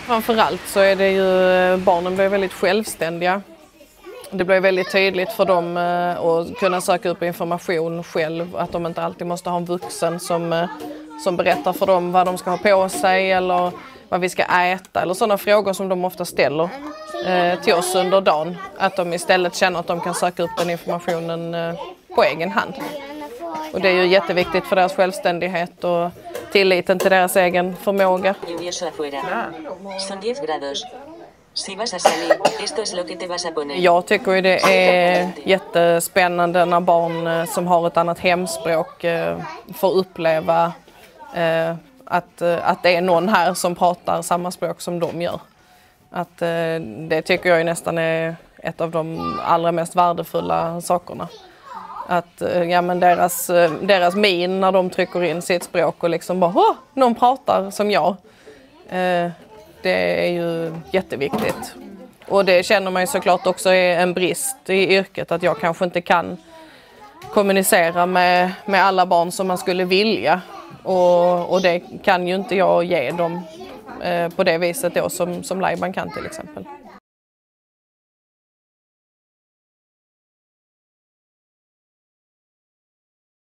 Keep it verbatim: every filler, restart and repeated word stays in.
Framförallt så är det ju, barnen blir väldigt självständiga. Det blir väldigt tydligt för dem att kunna söka upp information själv, att de inte alltid måste ha en vuxen som, som berättar för dem vad de ska ha på sig eller vad vi ska äta eller sådana frågor som de ofta ställer eh, till oss under dagen. Att de istället känner att de kan söka upp den informationen eh, på egen hand. Och det är ju jätteviktigt för deras självständighet och tilliten till deras egen förmåga. Jag tycker ju det är jättespännande när barn som har ett annat hemspråk får uppleva att, att det är någon här som pratar samma språk som de gör. Att det tycker jag nästan är ett av de allra mest värdefulla sakerna. Att ja, men deras, deras min när de trycker in sitt språk och liksom bara åh, någon pratar som jag. Eh, det är ju jätteviktigt. Och det känner man ju såklart också är en brist i yrket, att jag kanske inte kan kommunicera med, med alla barn som man skulle vilja. Och, och det kan ju inte jag ge dem eh, på det viset då som, som Laiban kan till exempel.